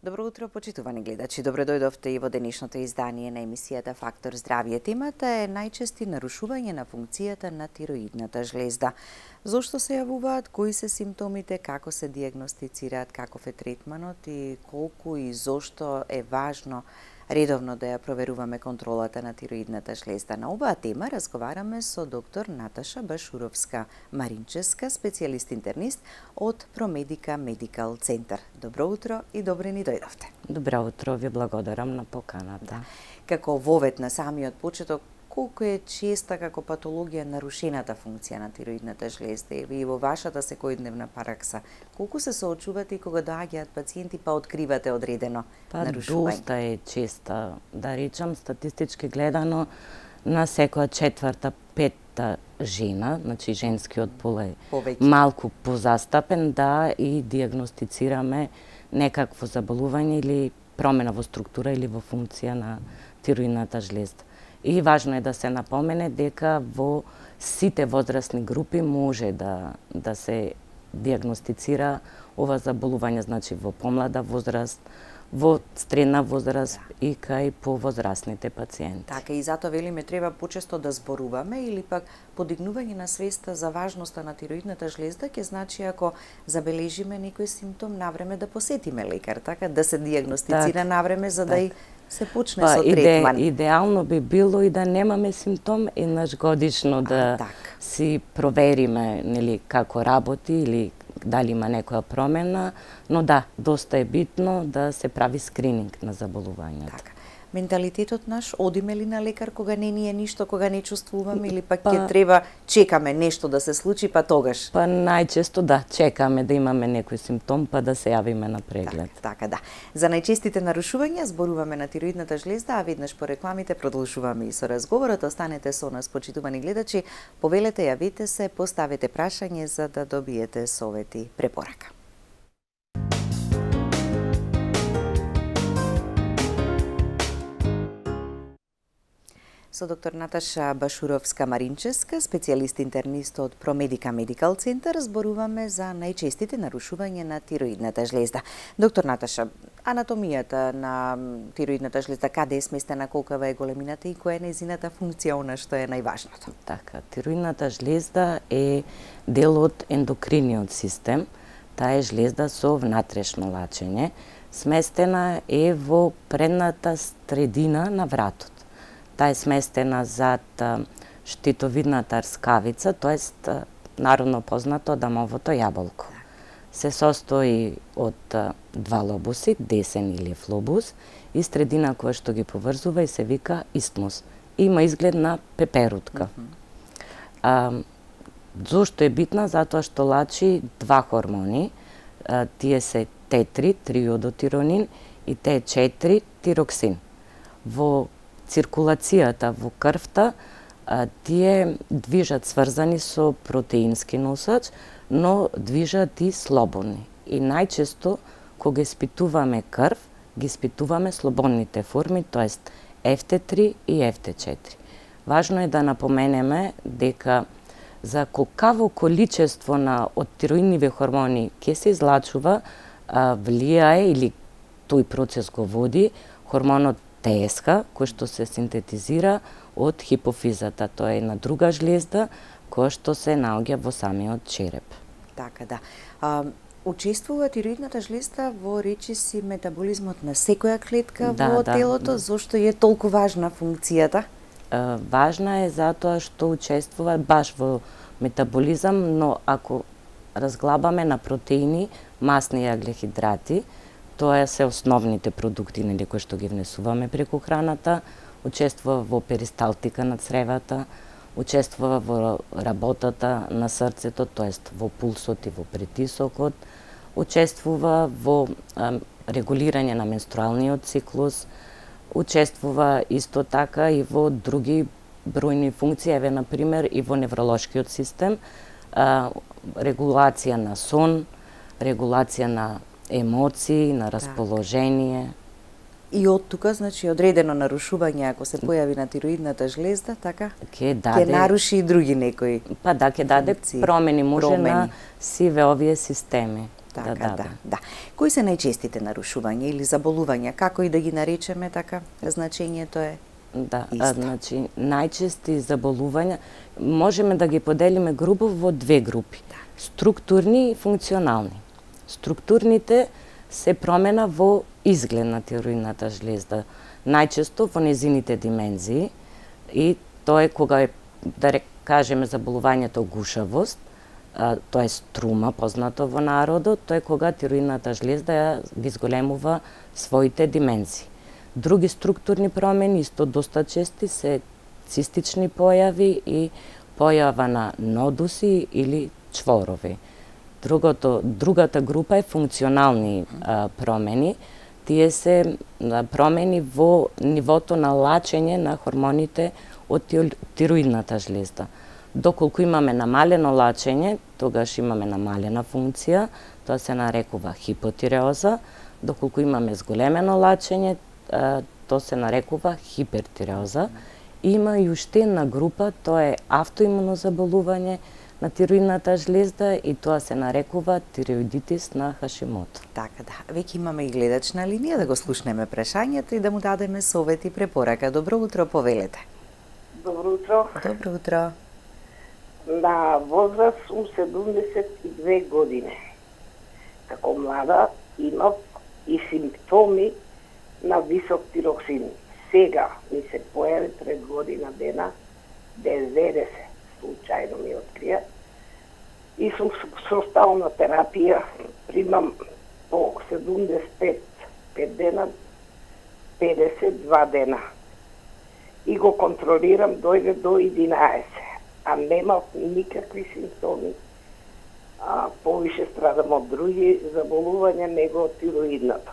Добро утро, почитувани гледачи. Добро дојдовте и во денешното издание на емисијата Фактор здравје. Темата е најчести нарушување на функцијата на тироидната жлезда. Зошто се јавуваат, кои се симптомите, како се дијагностицираат, каков е третманот и колку и зошто е важно редовно да ја проверуваме контролата на тироидната жлезда. На оваа тема разговараме со доктор Наташа Башуровска-Маринческа, специјалист-интернист од Промедика Медикал Центар. Добро утро и добре ни дојдовте. Добро утро, ви благодарам на поканата. Како вовет на самиот почеток, колку е честа како патологија нарушената функција на тироидната жлезда и во вашата секојдневна пракса? Колку се соочувате и кога доаѓаат пациенти па откривате одредено нарушување? Доста е честа, да речам, статистички гледано, на секоја четврта, петта жена, значи женскиот пол е малку позастапен, да и дијагностицираме некакво заболување или промена во структура или во функција на тироидната жлезда. И важно е да се напомене дека во сите возрастни групи може да се дијагностицира ова заболување, значи во помлада возраст, во средна возраст и кај повозрастните пациенти. Така и затоа велиме треба почесто да зборуваме или пак подигнување на свеста за важноста на тироидната жлезда ќе значи ако забележиме некој симптом навреме да посетиме лекар, така да се дијагностицира навреме за да и се почне со третман. Идеално би било и да немаме симптом еднаш годишно да си провериме нели како работи или дали има некоја промена, но да, доста е битно да се прави скрининг на заболувањето. Така. Менталитетот наш, одиме ли на лекар кога не ни е ништо, кога не чувствуваме или пак ќе треба чекаме нешто да се случи, па тогаш? Па најчесто да, чекаме да имаме некој симптом, па да се јавиме на преглед. Така, да. За најчестите нарушувања зборуваме на тироидната жлезда, а веднаш по рекламите продолжуваме и со разговорот. Останете со нас, почитувани гледачи, повелете, јавите се, поставете прашање за да добиете совети, препорака. Со доктор Наташа Башуровска-Маринческа, специјалист-интернист од Промедика Медикал Центар, зборуваме за најчестите нарушувања на тироидната жлезда. Доктор Наташа, анатомијата на тироидната жлезда, каде е сместена, колкава е големината и која е нејзината функција, она што е најважното? Така, тироидната жлезда е дел од ендокриниот систем. Таа е жлезда со внатрешно лачење. Сместена е во предната средина на вратот. Таа е сместена зад штитовидната рскавица, тоест народно познато Адамовото јаболко. Се состои од два лобуси, десен и лев лобус, и средина која што ги поврзува и се вика истмус. Има изглед на пеперутка. Зошто е битна? Затоа што лачи два хормони. Тие се Т3, триодотиронин, и Т4, тироксин. Во циркулацијата во крвта, тие движат сврзани со протеински носач, но движат и слободни. И најчесто, кога испитуваме крв, ги испитуваме слободните форми, тоест FT3 и FT4. Важно е да напоменеме дека за колкаво количество од тироидниви хормони ќе се излачува, влијае или тој процес го води хормонот ТСХ, кој што се синтетизира од хипофизата. Тоа е една друга жлезда која што се наоѓа во самиот череп. Така, да. Учествува тироидната жлезда во речиси метаболизмот на секоја клетка во телото, зошто е толку важна функцијата? Важна е затоа што учествува баш во метаболизам, но ако разглабаме на протеини, масни и аглехидрати, тоа се основните продукти кои што ги внесуваме преку храната, учествува во перисталтика на цревата, учествува во работата на срцето, тоест во пулсот и во притисокот, учествува во регулирање на менструалниот циклус, учествува исто така и во други бројни функции, еве например и во невролошкиот систем, регулација на сон, регулација на емоции, на расположение. И од тука, значи, одредено нарушување, ако се појави на тироидната жлезда, така, ќе наруши и други некои. Па да, ќе даде промени може на сиве овие системи. Така, да. Кои се најчестите нарушувања или заболувања, како и да ги наречеме така, значењето е исто? Значи, најчести заболувања можеме да ги поделиме грубо во две групи. Структурни и функционални. Структурните се промена во изглед на тироидната жлезда, најчесто во незините димензии, и тоа е кога е, да кажеме, заболувањето гушавост, тоа е струма, познато во народот, тоа е кога тироидната жлезда ја ги зголемува своите димензии. Други структурни промени, исто доста чести, се цистични појави и појава на нодуси или чворови. Другата група е функционални промени. Тие се промени во нивото на лачење на хормоните од тироидната жлезда. Доколку имаме намалено лачење, тогаш имаме намалена функција, тоа се нарекува хипотиреоза. Доколку имаме зголемено лачење, тоа се нарекува хипертиреоза. Има и уште една група, тоа е автоимуно заболување на тироидната жлезда, и тоа се нарекува тиреоидитис на Хашимото. Така, да. Веќе имаме и гледач на линија, да го слушнеме прашањето и да му дадеме совет и препорака. Добро утро, повелете. Добро утро. Добро утро. На возраст сум 72 години. Како млада имав и симптоми на висок тироксин. Сега ми се појави пред година дена 90, случајно ми открија, и сум со стална терапија, примам по 75 дена, 52 дена. И го контролирам, дојде до 11, а немав никакви симптоми. Повише страдам од други заболувања, него од тироидната.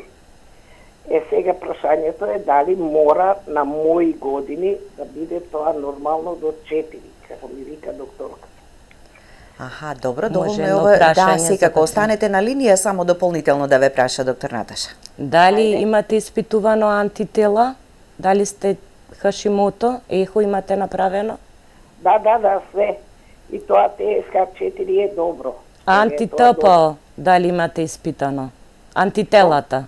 Сега прашањето е дали мора на мои години да биде тоа нормално до 4, како ми вика докторката. Аха, добро, доволно е ова. Да, секако останете на линија, само дополнително да ве праша доктор Наташа. Дали имате испитувано антитела? Дали сте Хашимото? Ехо имате направено? Да, све. И тоа ТСХ4 е добро. Анти-ТПО, дали имате испитано? Антителата?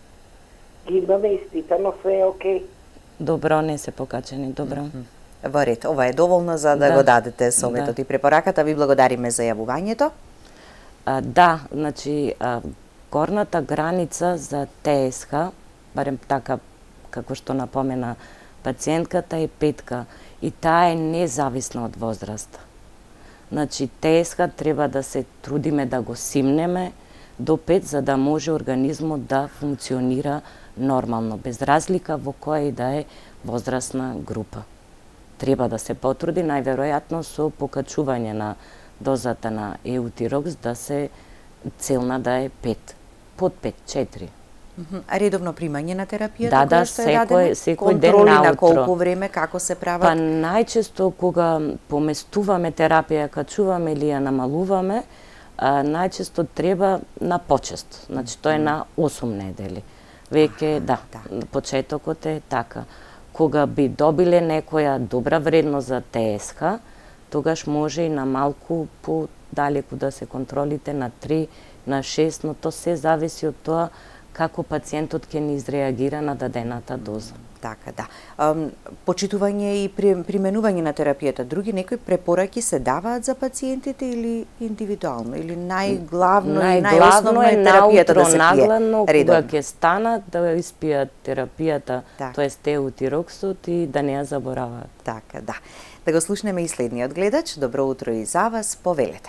Имаме испитано, све е окей. Добро, не се покачени, добро. Во ред, ова е доволно за да го дадете советот и препораката. Ви благодариме за јавувањето. Да, значи, горната граница за ТСХ, барем така како што напомена пациентката, е 5, и таа е независна од возраста. Значи, ТСХ треба да се трудиме да го симнеме до 5, за да може организмот да функционира нормално, без разлика во која и да е возрастна група. Треба да се потруди, најверојатно со покачување на дозата на еутирокс, да се целна да е 5, под 5, 4. А редовно примање на терапијата? Да, секој ден наутро. наутро. На колку време, како се прават? Па најчесто кога поместуваме терапија, качуваме или ја намалуваме, најчесто треба на почесто. Значи, тоа е на 8 недели. Веќе, почетокот е така. Кога би добиле некоја добра вредност за ТСХ, тогаш може и на малку подалеку да се контролите, на 3, на 6, но тоа се зависи од тоа како пациентот ќе ни изреагира на дадената доза. Така, да. Почитување и применување на терапијата, други некои препораки се даваат за пациентите или индивидуално, или најглавно и најосновно е терапијата да се пие наглавно кога ќе станат да испијат терапијата, тоест еутироксот, и да не ја забораваат. Така, да. Да го слушнеме и следниот гледач. Добро утро и за вас, повелете.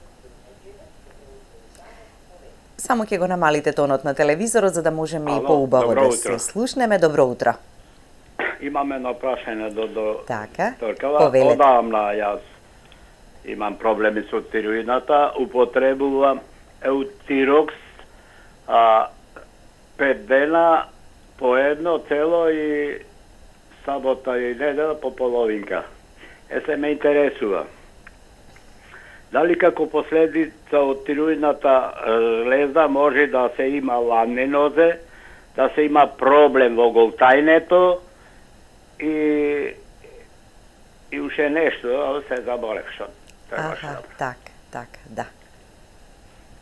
Само ќе го намалите тонот на телевизорот за да можеме и поубаво да се слушнеме. Добро утро. Имам едно прашање до докторкава. Одамна јас имам проблеми со тироидната, употребувам еутирокс 5 дена по едно цело и сабота и недела по половинка. Се ме интересува. Дали како последица од тироидната жлезда може да се има ламнинозе, да се има проблем во голтајнето и уште нешто, се заборев што. Така, да.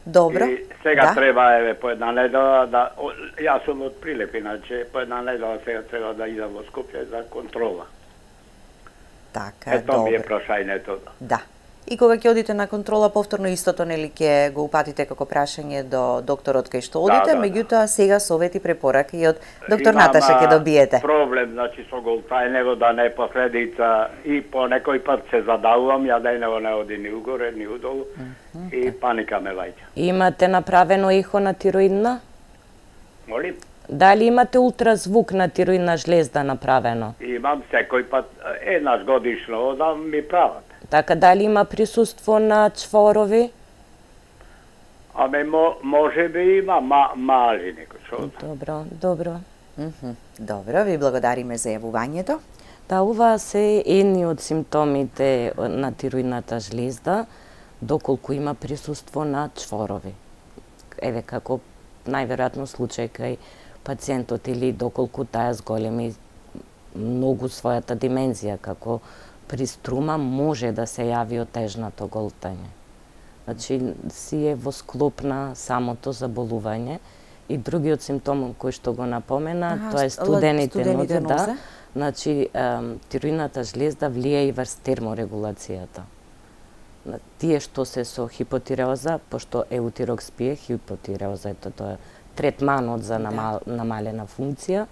Добро. И сега да. треба, еве, по една недела да... Јас сум од Прилеп, иначе по една недела сега треба да идам во Скопје за контрола. Така, Ето ми е добро. прашањето. Да. И кога ќе одите на контрола, повторно истото, нели, ќе го упатите како прашање до докторот кај што одите, меѓутоа сега совети препораки и од доктор Наташа ќе добиете. Проблем, значи, со голтајнево да не последица и по некој пат се задавувам, ја дејнево не оди ни угоре, ни удолу и паника ме лаѓа. Имате направено ехо на тироидна? Молим? Дали имате ултразвук на тироидна жлезда направено? Имам секој пат, еднаш годишно одам ми прават. Така, дали има присуство на чворови? Аме може би има мали некој што. Добро, добро. Добро, ви благодариме за јавувањето. Да, ова се едни од симптомите на тироидната жлезда, доколку има присуство на чворови. Еве, како најверојатно случај кај пациентот или доколку таа зголеми многу својата димензија, како при струма може да се јави отежнато голтање. Значи, си е во склоп на самото заболување. И другиот симптом кој што го напомена, тоа е студените нозе, да. Значи, тироидната жлезда влие и врз терморегулацијата. Тие што се со хипотиреоза, пошто еутирокс-пие, хипотиреоза е тоа третманот за намалена функција,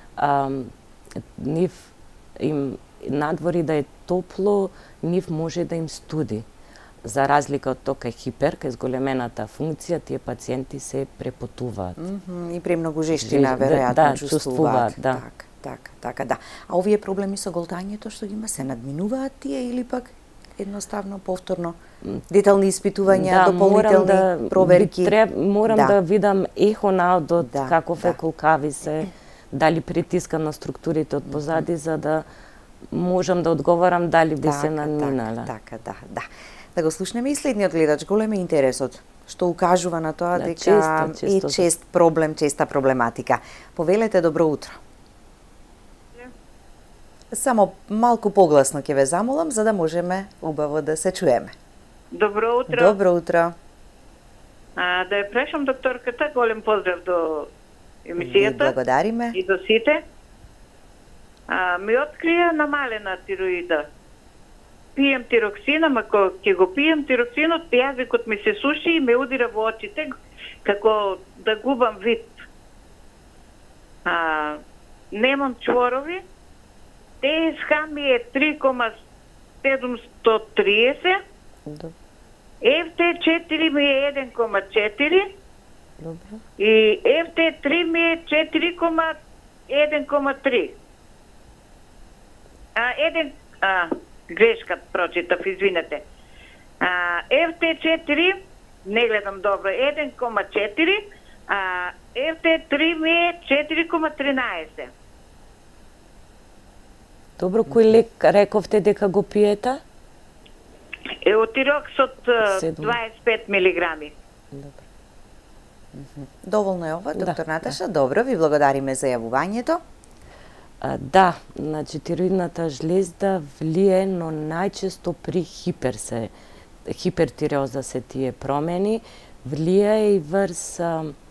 нив им надвори да е топло, нив може да им студи. За разлика од тоа кај хипер, кај зголемената функција, тие пациенти се препотуваат. И премногу жештина, веројатно, чувствуваат. Да. Така, да. А овие проблеми со голтањето што ги има, се надминуваат тие или пак едноставно повторно детални испитувања, дополнителни проверки? Морам да видам ехо на аудот, каков е, колкави се, дали притиска на структурите од позади, за да можам да одговорам дали би се надминала. Така, да. Да го слушнеме и следниот гледач, голем е интересот, што укажува на тоа дека е чест проблем, честа проблематика. Повелете, добро утро. Само малку погласно ќе ве замолам, за да можеме убаво да се чуеме. Добро утро. Добро утро. Да ја прашам докторката, голем поздрав до емисијата. Благодариме. И до сите. Ми открија намалена тироида. Пием тироксин, ама кога ќе го пием тироксинот, јазикот ми се суши и ме удира во очите, како да губам вид. Немам чворови. ТСХ ми е 3,730. FT4 ми е 1,4. И FT3 ми е 4,1,3. Грешка прочитав, извинете. FT4, не гледам добро, 1,4, FT3 ми е 4,13. Добро, кој лек рековте дека го пиете? Еутирокс од 25 милиграми. Доволно е ова, доктор Наташа. Добро, ви благодариме за јавувањето. Да, значи тироидната жлезда влие, но најчесто при хипертиреоза се тие промени, влие и врз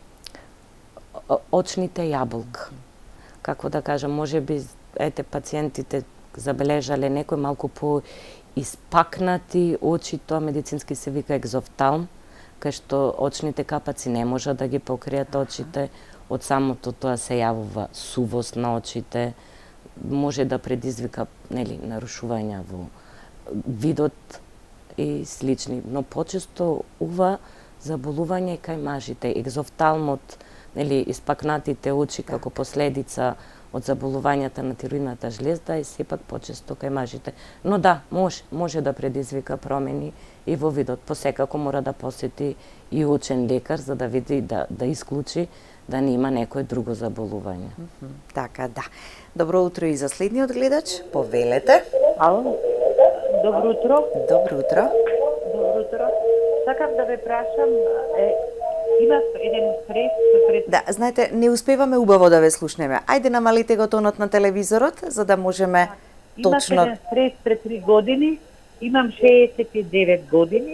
очните јаболка. Како да кажам, може би пациентите забележале некој малку по испакнати очи, тоа медицински се вика екзофталм, кај што очните капаци не можат да ги покријат очите, од самото тоа се јавува сувост на очите, може да предизвика нарушувања во видот и слични, но почесто ова заболување кај мажите, екзофталмот, испакнатите очи како последица од заболувањата на тироидната жлезда и сепак почесто кај мажите. Но да, може да предизвика промени и во видот. Посекако мора да посети и очен лекар за да види, да исклучи да не има некој друго заболување. Така, да. Добро утро и за следниот гледач. Повелете. Ало. Добро утро. Добро утро. Добро утро. Сакам да ве прашам, имав еден пред... Да, знаете, не успеваме убаво да ве слушнеме. Ајде намалите го тонот на телевизорот, за да можеме точно... Имав еден пред 3 години, имам 69 години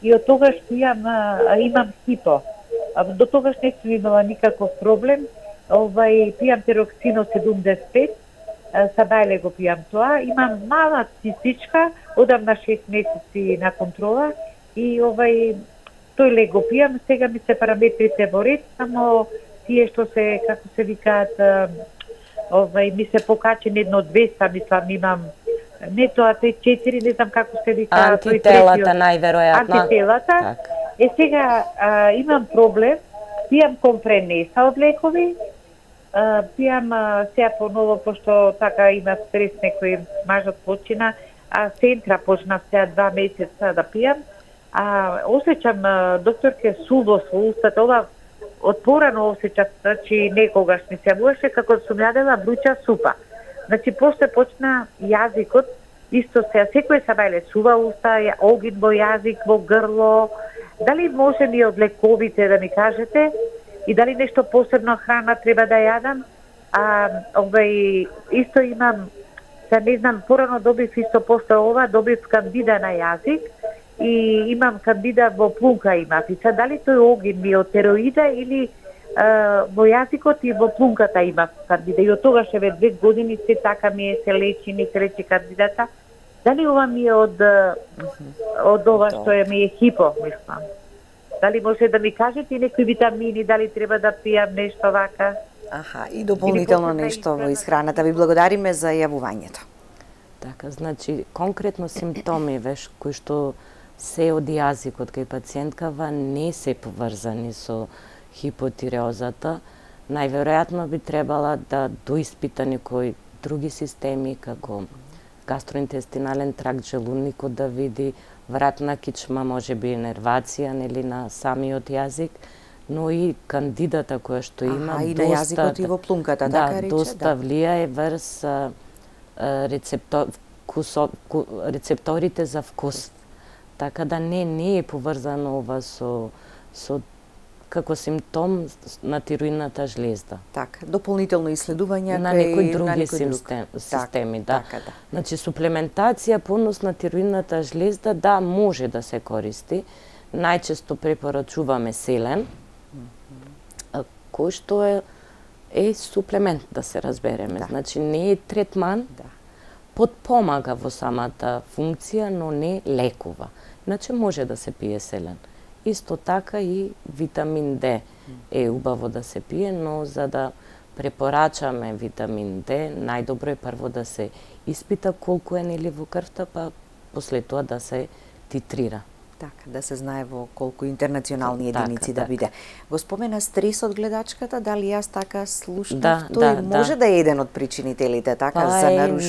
и од тогаш имам хипо. До тогаш не сум имала никаков проблем. Пијам тироксино 75, сабајле го пијам тоа. Имам мала цистичка, одам на 6 месеци на контрола и тој лек го пијам. Сега ми се параметрите во ред, само тие што се, како се викаат, ми се покачени едно 200, мислам, имам не тоа, те 4, не знам како се вика. Антителата најверојатно. Антителата. Сега имам проблем, пијам компренеса од лекови, пијам сега поново, пошто така има стрес, некој мажот почина, Сентра почнав сега 2 месеца да пијам, осеќам, докторке, сувост во устата, ова од порано осеќав, значи некогаш ми се јавуваше како сум јадела бруча супа. Значи, после почна јазикот, исто сега, секој сабајле сува уста, огин во јазик, во грло. Дали може ли од лековите да ми кажете и дали нешто посебно храна треба да јадам? Исто имам, се не знам, порано добив исто после ова, добив кандида на јазик и имам кандида во плунка имав. И сега дали тој огин ми од тероида или во јазикот и во плунката имав кандида. И од тогаш еве 2 години се така ми се лечи, не се лечи кандидата. Дали ова ми е од ова што ми е хипо, мислам? Дали може да ми кажете некои витамини, дали треба да пијам нешто вака? И дополнително нешто во исхраната. Ви благодариме за јавувањето. Така, значи, конкретно симптоми, кои што се од јазикот кај пациенткава не се поврзани со хипотиреозата, најверојатно би требала да доиспита некои други системи, како гастроинтестинален тракт, желудникот да види, вратна кичма, може би нервација, нели, на самиот јазик, но и кандидата која што има и на јазикот и во плунката, така рече, доста влијае врз рецепторите за вкус. Така да не е поврзано ова со како симптом на тироидната жлезда. Така, дополнително исследување на некои други системи, да. Значи, суплементација понос на тироидната жлезда, да, може да се користи. Најчесто препорачуваме селен, кој што е суплемент, да се разбереме. Значи, не е третман, подпомага во самата функција, но не лекува. Значи, може да се пие селен. Исто така и витамин Д е убаво да се пие, но за да препорачаме витамин Д, најдобро е прво да се испита колку е нели во крвта, па после тоа да се титрира. Така, да се знае во колку интернационални единици да биде. Го спомена стресот гледачката, дали јас така слушнав, тој може да е еден од причинителите, така, за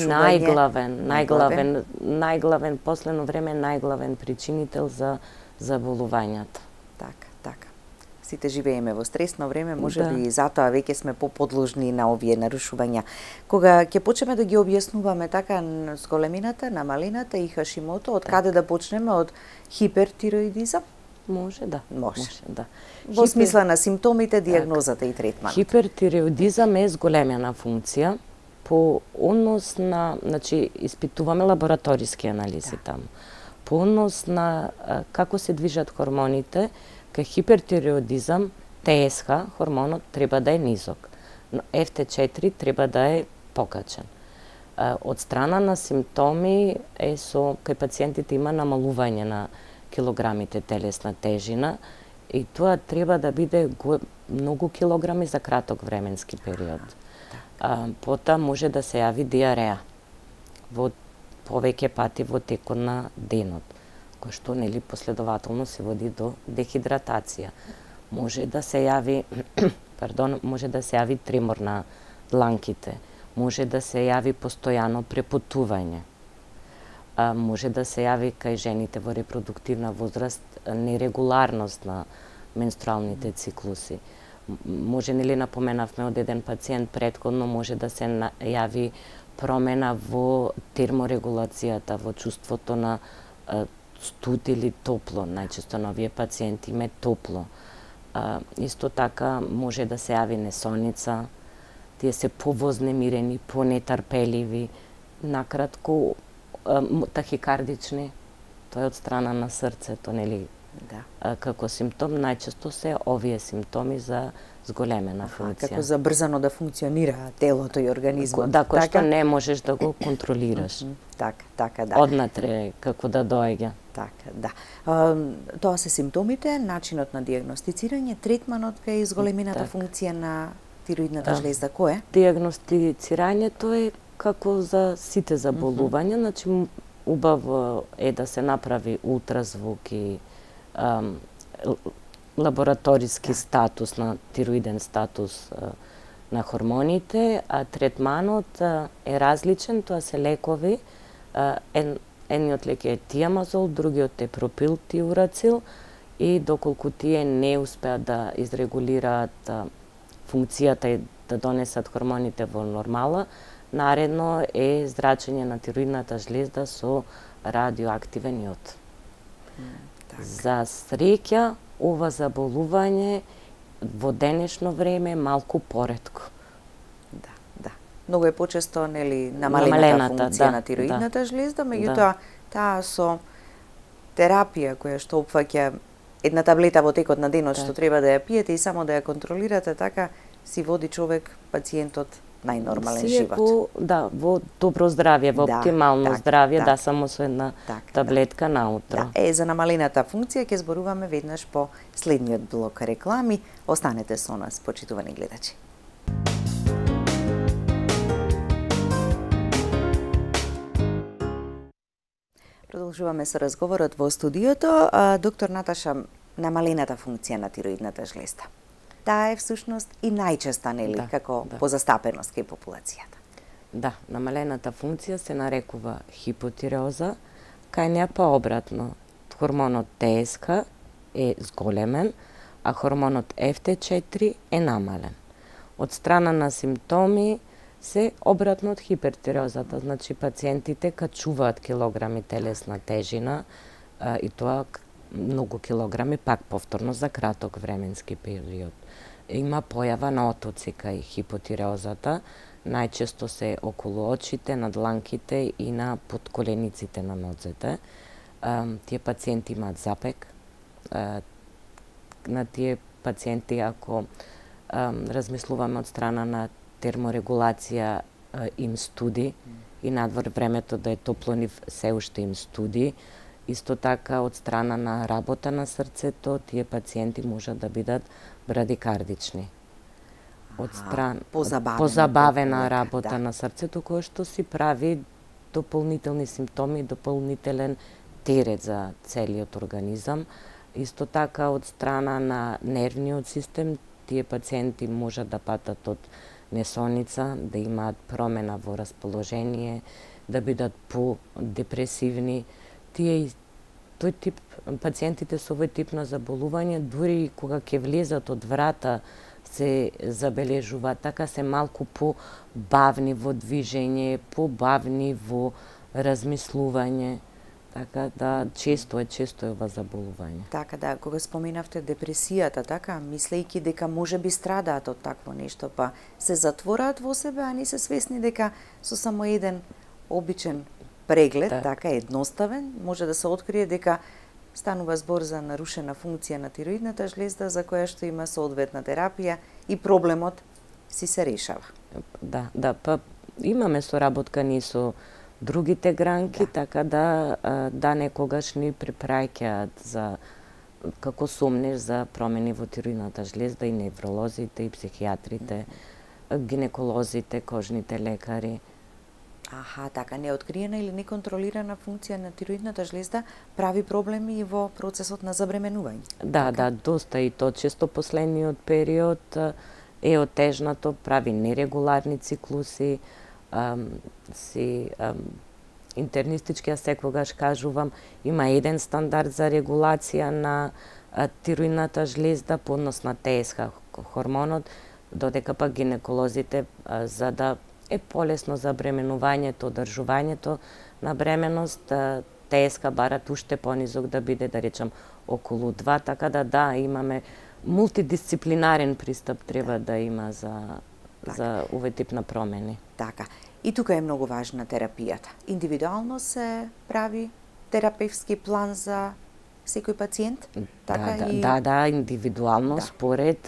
нарушување? Најглавен, последно време најглавен причинител за заболувањата. Така. Сите живееме во стресно време, може би и затоа веќе сме поподложни на овие нарушувања. Кога ќе почнеме да ги објаснуваме така зголемината, намалината и Хашимото, од каде да почнеме, од хипертироидизам? Може, да. Во смисла на симптомите, диагнозата и третманот. Хипертироидизам е зголемена функција по однос на, значи, испитуваме лабораториски анализи таму. По однос на како се движат хормоните, кај хипертиреоидизам, ТСХ, хормонот треба да е низок, но FT4 треба да е покачен. Од страна на симптоми кај пациентите има намалување на килограмите телесна тежина и тоа треба да биде многу килограми за краток временски период. Потоа може да се јави диареја во повеќе пати во текот на денот, кој што нели последователно се води до дехидратација. Може да се јави, може да се јави тремор на дланките, може да се јави постојано препотување. Може да се јави кај жените во репродуктивна возраст нерегуларност на менструалните циклуси. Може, нели напоменавме од еден пациент претходно, може да се јави промена во терморегулацијата, во чувството на студ или топло. Најчесто на овие пациенти им е топло. Исто така може да се јави несоница, тие се повознемирени, понетрпеливи, накратко тахикардични, тоа е од страна на срцето, нели, Да. Како симптом најчесто се овие симптоми за зголемена функција. Како забрзано да функционира телото и организмот. Да, кој што не можеш да го контролираш. Така, да. Однатре како да доаѓа. Така, да. Тоа се симптомите, начинот на дијагностицирање, третманот кај изголемената функција на тироидната жлезда, кој е? Дијагностицирањето е како за сите заболувања, значи убаво е да се направи ултразвук и лабораториски статус на тироиден статус на хормоните, а третманот е различен, тоа се лекови. Едниот лек е тиамазол, другиот е пропилтиурацил и доколку тие не успеат да изрегулираат функцијата и да донесат хормоните во нормала, наредно е зрачење на тироидната жлезда со радиоактивен јод. За среќа, ова заболување во денешно време е малку поретко. Да. Многу е почесто, нели, намалената функција на тироидната жлезда, меѓутоа таа со терапија која што опфаќа една таблета во текот на денот што треба да ја пиете и само да ја контролирате, така си води човек, пациентот, најнормален живот. Во добро здравје, во оптимално здравје, само со една таблетка наутро. За намалената функција ќе зборуваме веднаш по следниот блок реклами. Останете со нас, почитувани гледачи. Продолжуваме со разговорот во студиото. Доктор Наташа, намалената функција на тироидната жлезда. Таа е всушност и најчеста, нели, како позастапеност кај популацијата. Да, намалената функција се нарекува хипотиреоза, кај неа па обратно. Хормонот ТСХ е зголемен, а хормонот FT4 е намален. Од страна на симптоми се обратно од хипертиреозата, значи пациентите качуваат килограми телесна тежина и тоа многу килограми пак повторно за краток временски период. Има појава на отоци кај хипотиреозата, најчесто се околу очите, на дланките и на подколениците на ноците. Тие пациенти имаат запек. На тие пациенти, ако размислуваме од страна на терморегулација, им студи и надвор времето да е топло, нив се уште им студи. Исто така, од страна на работа на срцето, тие пациенти можат да бидат брадикардични. Од страна позабавена работа на срцето, која што си прави дополнителни симптоми, дополнителен терет за целиот организам. Исто така, од страна на нервниот систем, тие пациенти можат да патат од несоница, да имаат промена во расположение, да бидат по-депресивни. Тој тип пациентите со овој тип на заболување, дури кога ќе влезат од врата, се забележува, така се малку по-бавни во движење, по-бавни во размислување. Така да, често е ова заболување. Така да, кога споменавте депресијата, така, мислејќи дека може би страдаат од такво нешто, па се затвораат во себе, а не се свесни дека со само еден обичен преглед, така едноставен, може да се открие дека станува збор за нарушена функција на тироидната жлезда, за која што има соодветна терапија и проблемот си се решава. Да, па имаме соработка ни со другите гранки, така да некогаш ни препраќаат за како сумнеш за промени во тироидната жлезда и невролозите, и психијатрите, гинеколозите, кожните лекари. Така, неоткриена или неконтролирана функција на тироидната жлезда прави проблеми и во процесот на забременување. Да, доста, и то често последниот период е отежнато, прави нерегуларни циклуси, интернистички, ја секогаш кажувам, има еден стандард за регулација на тироидната жлезда по однос на ТСХ хормонот, додека пак гинеколозите, за да е полесно за бременувањето, одржувањето на бременост, ТСХ барат уште понизок да биде, да речам, околу 2, така да, имаме мултидисциплинарен пристап треба да има за овој тип на промени. Така. И тука е многу важна терапијата. Индивидуално се прави терапевски план за секој пациент? Да, индивидуално според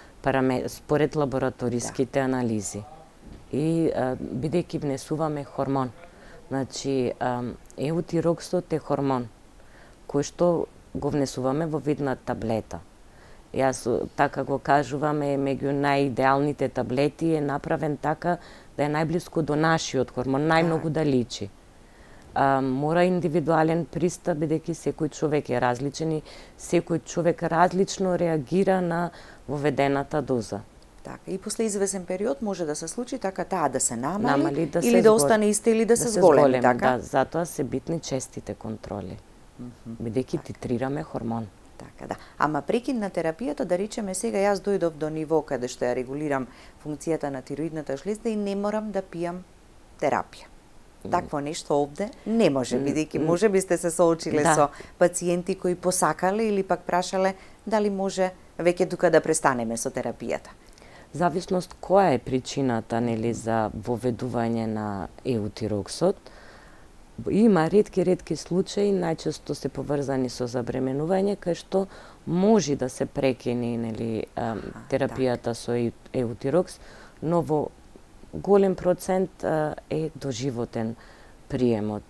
лабораториските анализи. И бидејќи внесуваме хормон. Значи, еутироксот е хормон кој што го внесуваме во вид на таблета. Јас така го кажувам, е меѓу најидеалните таблети, е направен така да е најблиску до нашиот хормон, најмногу да личи. Мора индивидуален пристап, бидејќи секој човек е различен и секој човек различно реагира на воведената доза. Така, и после извесен период може да се случи така таа да се намали или да остане иста или да се зголеми, така? Да, затоа се битни честите контроли, бидејќи титрираме хормон. Така, да. Ама прекин на терапијата, да речеме сега јас дојдов до ниво каде што ја регулирам функцијата на тироидната жлезда и не морам да пијам терапија. Такво нешто овде не може, бидејќи може би сте се соочиле со пациенти кои посакале или пак прашале дали може веќе тука да престанеме со терапијата. Зависност која е причината, нели, за воведување на еутироксот. Има ретки случаи, најчесто се поврзани со забременување, кај што може да се прекини, нели, терапијата со еутирокс, но во голем процент е доживотен приемот.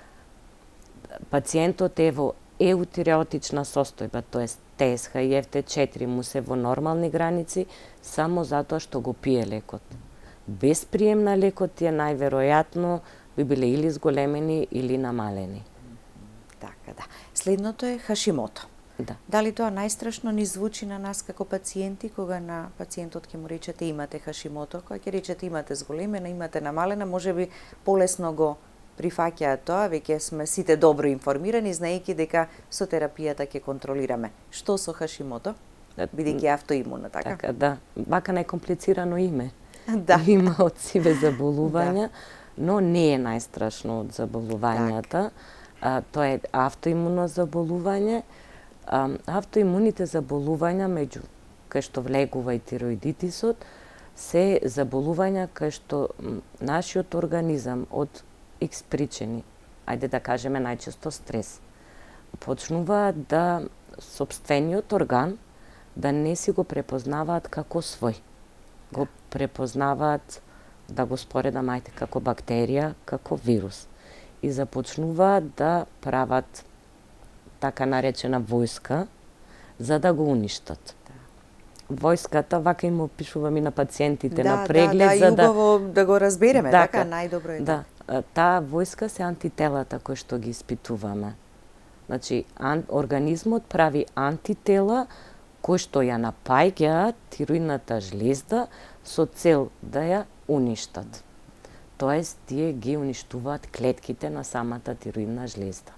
Пациентот е во еутиреотична состојба, тоест ТСХ и FT4 му се во нормални граници само затоа што го пие лекот. Без прием на лекот тие најверојатно би биле или зголемени или намалени. Така, да. Следното е Хашимото. Да. Дали тоа најстрашно ни звучи на нас како пациенти, кога на пациентот ќе му речете имате Хашимото, кога ќе речете имате зголемена, имате намалена, можеби полесно го прифаќаат тоа, веќе сме сите добро информирани, знаејќи дека со терапијата ќе контролираме. Што со Хашимото? Бидејќи автоимуна, така? Така, да. Вака најкомплицирано име. Да. Има од сиве заболувања, но не е најстрашно од заболувањата. Тоа е автоимуно заболување. Автоимуните заболувања, меѓу кај што влегува и тироидитисот, се заболувања кај што нашиот организам од X причини, ајде да кажеме најчесто стрес, почнува да сопствениот орган да не си го препознаваат како свој. Го препознаваат, да го споредам, ајде, како бактерија, како вирус. И започнуваат да прават така наречена војска за да го уништат. Војската, вака им опишувам и на пациентите на преглед, за да и убаво да го разбереме, така најдобро е. Да, таа војска се антителата кои што ги испитуваме. Значи, организмот прави антитела кои што ја напаѓаат тироидната жлезда со цел да ја уништат. Тоест, тие ги уништуваат клетките на самата тироидна жлезда.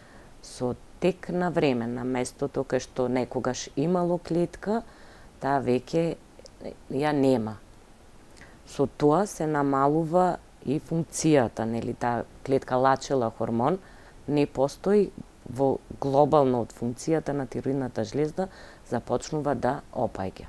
Со тек на време, на местото кај што некогаш имало клетка, таа веќе ја нема. Со тоа се намалува и функцијата, нели, таа клетка лачела хормон не постои во глобално од функцијата на тироидната жлезда, започнува да опаѓа.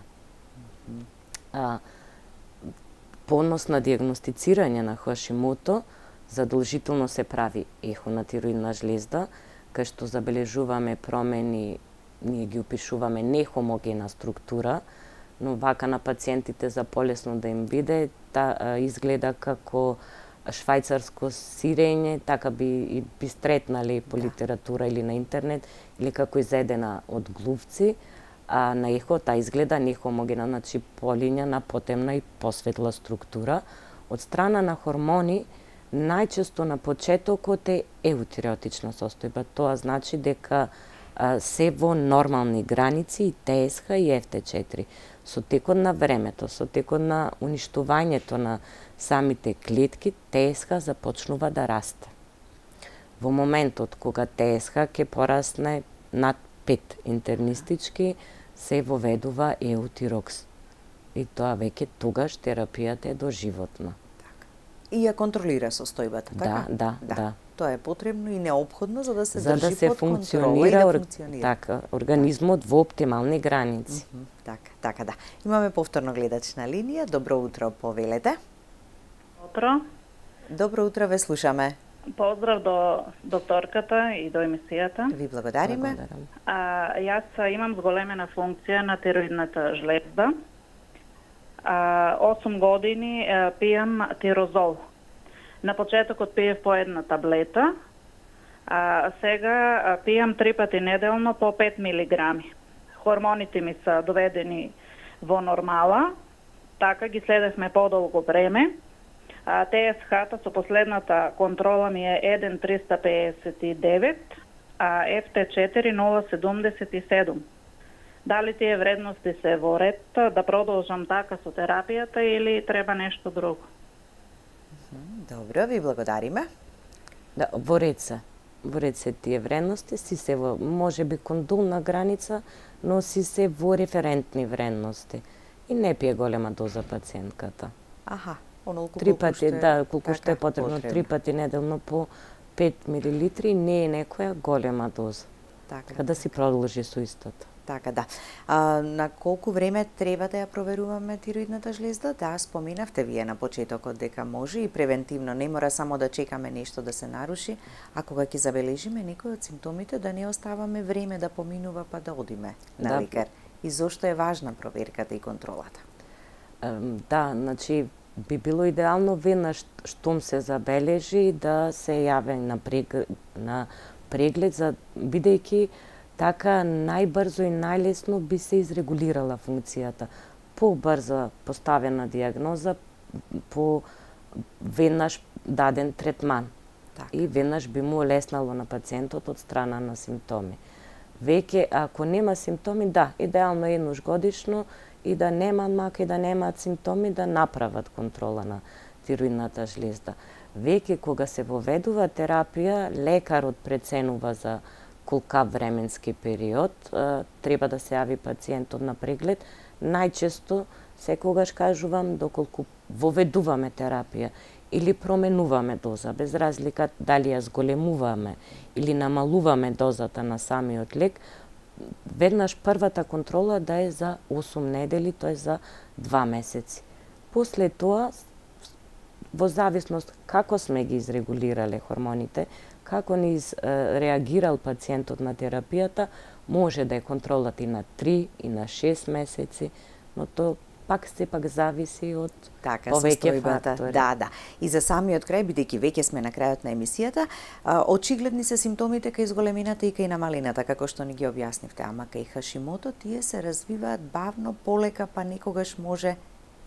Понос на диагностицирање на Хашимото задолжително се прави ехо на тироидна жлезда, кај што забележуваме промени, ние ги опишуваме нехомогена структура, но вака на пациентите за полесно да им биде, изгледа како швајцарско сирење, така би стретнали по литература или на интернет, или како изедена од глувци, а на ехо таа изгледа нехомогена, значи полиња потемна и посветла структура. Од страна на хормони, најчесто на почетокот е еутиреотична состојба. Тоа значи дека се во нормални граници и ТСХ и FT4. Со текот на времето, со текот на уништувањето на самите клетки, ТСХ започнува да расте. Во моментот кога ТСХ ќе порасне над 5 интернистички, се воведува еутирокс. И тоа веќе тогаш терапијата е доживотна. И ја контролира состојбата, така? Да. Тоа е потребно и неопходно за да се држи под контрола и да функционира. Така, организмот во оптимални граници. Така, да. Имаме повторно гледач на линија. Добро утро, повелете. Утро. Добро утро, ве слушаме. Поздрав до докторката и до емисијата. Ви благодариме. Јас имам зголемена функција на тироидната жлезда. 8 години пијам тирозол. На почетокот пиев по една таблета, а сега пијам 3 пати неделно по 5 милиграми. Хормоните ми се доведени во нормала, така ги следевме подолго време. ТСХ-та со последната контрола ми е 1,359, а FT4 0,77. Дали тие вредности се во ред да продолжам така со терапијата или треба нешто друго? Добро, ви благодариме. Да, во ред се. Во ред се тие вредности, си се во, може би кон долна граница, но си се во референтни вредности. И не пие голема доза пациентката. Аха, онолку Три пати, колку што е така, потребно, 3 пати неделно по 5 милилитри, не е некоја голема доза. Така да си продолжи со истото. Така да. На колку време треба да ја проверуваме тироидната жлезда? Да, споменавте вие на почетокот дека може и превентивно, не мора само да чекаме нешто да се наруши, а кога ќе забележиме некој од симптомите да не оставаме време да поминува па да одиме на лекар. И зошто е важна проверката и контролата? Да, значи би било идеално веднаш штом се забележи да се јави на преглед, бидејќи така најбрзо и најлесно би се изрегулирала функцијата. Побрзо поставена диагноза, по веднаш даден третман. Так. И веднаш би му олеснало на пациентот од страна на симптоми. Веќе, ако нема симптоми, да, идеално еднаш годишно и да нема мака и да немаат симптоми, да направат контрола на тироидната жлезда. Веќе, кога се воведува терапија, лекарот преценува за колкав временски период треба да се јави пациентот на преглед. Најчесто, секогаш кажувам, доколку воведуваме терапија или променуваме доза, без разлика дали ја зголемуваме или намалуваме дозата на самиот лек, веднаш првата контрола да е за 8 недели, тоа е за 2 месеци. После тоа, во зависност како сме ги изрегулирале хормоните, како ни реагирал пациентот на терапијата, може да е контролата и на 3 и на 6 месеци, но тоа пак зависи од повеќе фактори. Да. И за самиот крај, бидејќи веќе сме на крајот на емисијата, очигледни се симптомите кај зголемината и кај намалината, како што ни ги објаснивте, ама кај Хашимото тие се развиваат бавно, полека, па некогаш може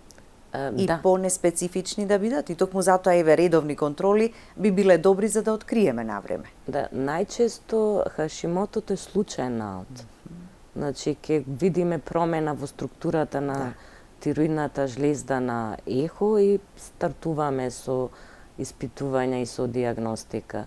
и по-неспецифични да бидат. И токму затоа еве редовни контроли би биле добри за да откриеме навреме. Да, најчесто Хашимотото е случаен наод. Значи, ќе видиме промена во структурата на тироидната жлезда на ехо и стартуваме со испитувања и со диагностика.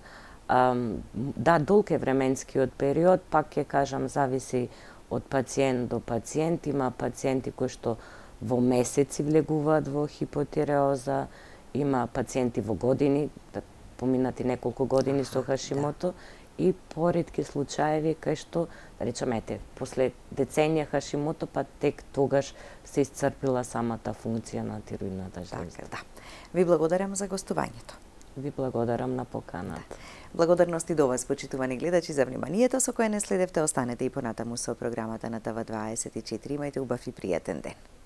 Да, долг е временскиот период, пак ќе кажам, зависи од пациент до пациент. Има пациенти кои што во месеци влегуваат во хипотиреоза, има пациенти во години, поминати неколку години со Хашимото, и поретки случаеви кај што, да речеме, после деценија Хашимото, па тек тогаш се исцрпила самата функција на тироидната жлезда. Да. Ви благодарам за гостувањето. Ви благодарам на поканата. Благодарности до вас, почитувани гледачи, за вниманието со кое не следевте. Останете и понатаму со програмата на ТВ24. Имајте убав и пријатен ден.